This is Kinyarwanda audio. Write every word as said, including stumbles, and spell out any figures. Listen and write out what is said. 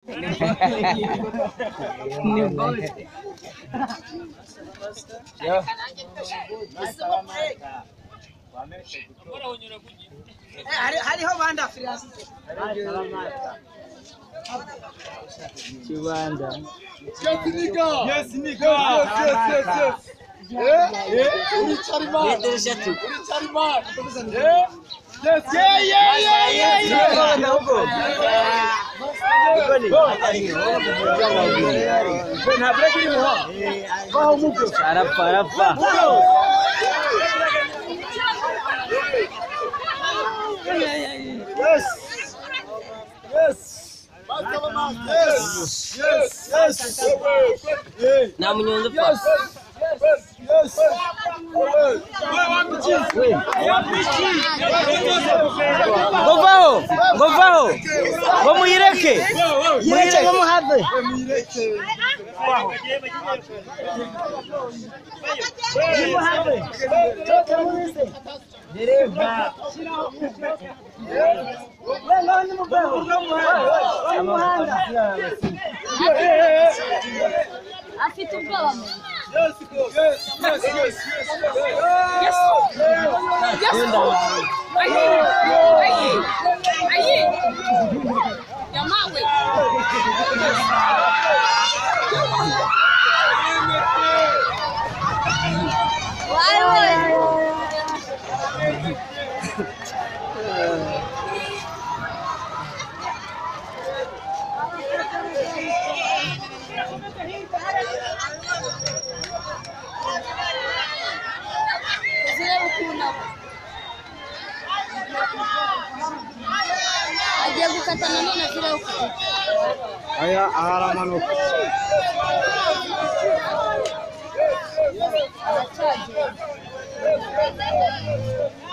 Ni bote. Yo. hariho banda freelance Chibanda. Yes, nigga. Yes, nigga. Yes, yes, yes, yes. Eh? Eh? Uri charima. Uri charima. Eh? Yes, yeah, yeah, yeah, yeah, yeah. Na break ni mo. Go muko. Arapa, arapa. Yes. Yes. Yes. Yes. Yes. Na mnyonzo pa. Yes. Yes. Go vao. Go vao. Go muireke. Muireke go muhave. Muhave. Toka munise. Dereva. Wewe ni mubao. Muhanda. Afite ubwoba mu. Yes, yes, yes, yes, yes. Yes. Aye. Aye. Aye. Yamawe. Aje gukatana none kira uko. Aya ahara manuka. Aracaje.